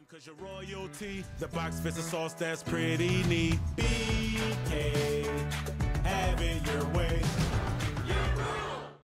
'Cause you're royalty, the box fits a sauce that's pretty neat.